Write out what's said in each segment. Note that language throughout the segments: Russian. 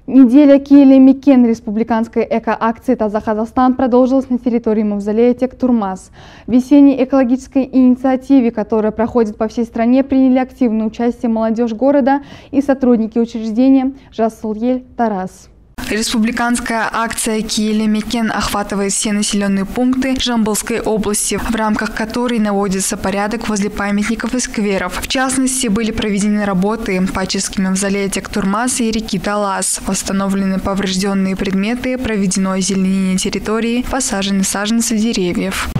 Неделя Киеле-Мекен республиканской эко-акции «Таза Казахстан» продолжилась на территории мавзолея Тектурмас. В весенней экологической инициативе, которая проходит по всей стране, приняли активное участие молодежь города и сотрудники учреждения Жас Сол Ель Тарас. Республиканская акция Киеле-Мекен охватывает все населенные пункты Жамбылской области, в рамках которой наводится порядок возле памятников и скверов. В частности, были проведены работы по очистке мавзолея Тектурмас и реки Талас, восстановлены поврежденные предметы, проведено озеленение территории, посажены саженцы деревьев.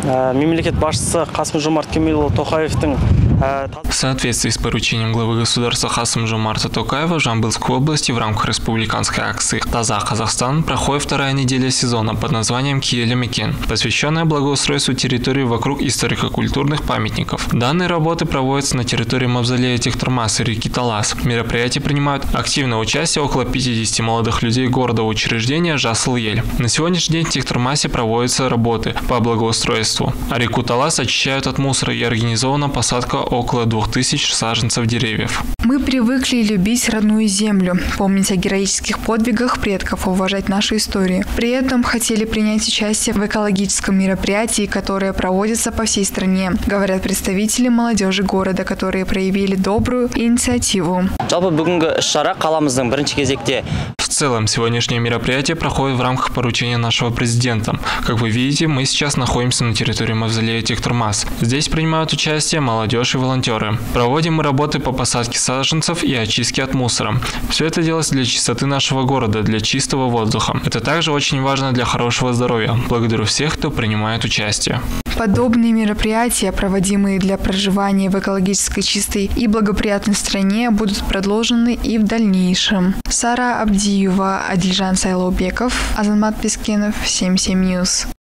В соответствии с поручением главы государства Касым-Жомарта Токаева в Жамбылской области в рамках республиканской акции «Таза Казахстан» проходит вторая неделя сезона под названием Киеле-Мекен, посвященная благоустройству территории вокруг историко-культурных памятников. Данные работы проводятся на территории мавзолея Тектурмас и реки Талас. В мероприятии принимают активное участие около 50 молодых людей города учреждения Жас Сол Ель. На сегодняшний день в Тектурмасе проводятся работы по благоустройству, а реку Талас очищают от мусора и организована посадка около 2000 саженцев деревьев. Мы привыкли любить родную землю, помнить о героических подвигах предков, уважать нашу историю. При этом хотели принять участие в экологическом мероприятии, которое проводится по всей стране, говорят представители молодежи города, которые проявили добрую инициативу. В целом, сегодняшнее мероприятие проходит в рамках поручения нашего президента. Как вы видите, мы сейчас находимся на территории мавзолея Тектурмас. Здесь принимают участие молодежь и волонтеры. Проводим мы работы по посадке саженцев и очистке от мусора. Все это делается для чистоты нашего города, для чистого воздуха. Это также очень важно для хорошего здоровья. Благодарю всех, кто принимает участие. Подобные мероприятия, проводимые для проживания в экологически чистой и благоприятной стране, будут продолжены и в дальнейшем. Сара Абдиева, Адильжан Сайлаубеков, Азамат Пескенов, 77 News.